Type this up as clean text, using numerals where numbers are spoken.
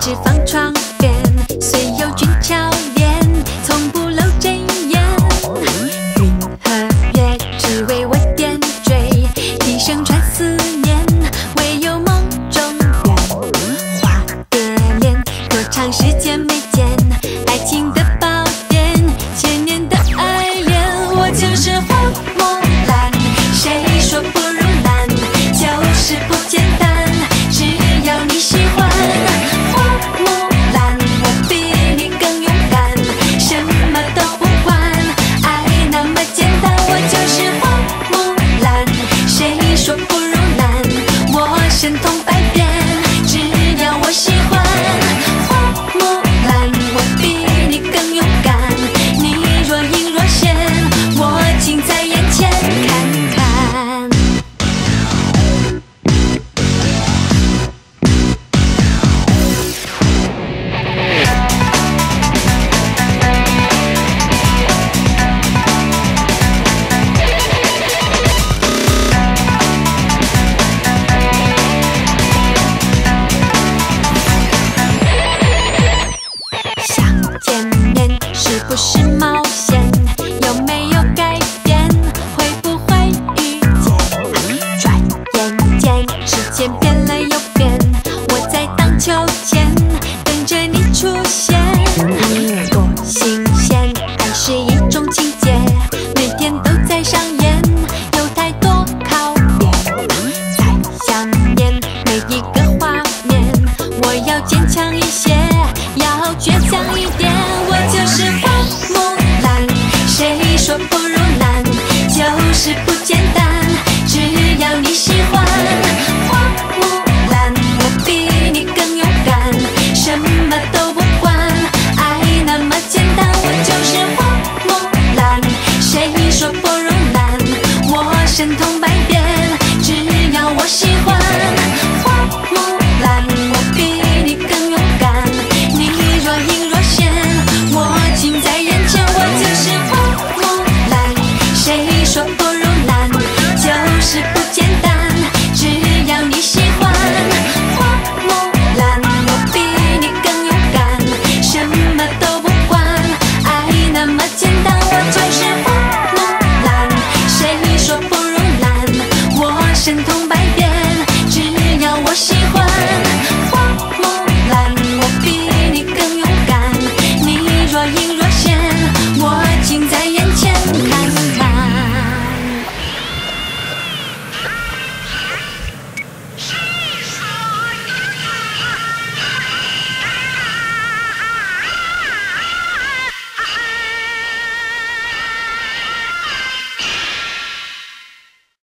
脂肪床边，虽有俊俏脸，从不露真颜。云和月只为我点缀，一生传思念，唯有梦中缘。花蝶恋，多长时间没见，爱情的宝典，千年的爱恋。我就是花木兰，谁说不如兰？就是不简单，只要你喜欢。花木兰，我比你更勇敢，什么都不管，爱那么简单。我就是花木兰，谁说不如兰？我神通百变，只要我喜欢。花木兰，我比你更勇敢，你若隐若现，我近在眼前看看。想见面是不是冒险？有没有改变？会不会遇见？转眼间，时间变了又变，我在荡秋千，等着你出现。多新鲜，爱是一种情节，每天都在上演，有太多考验。才想念每一个画面，我要坚强一些，要倔强一点。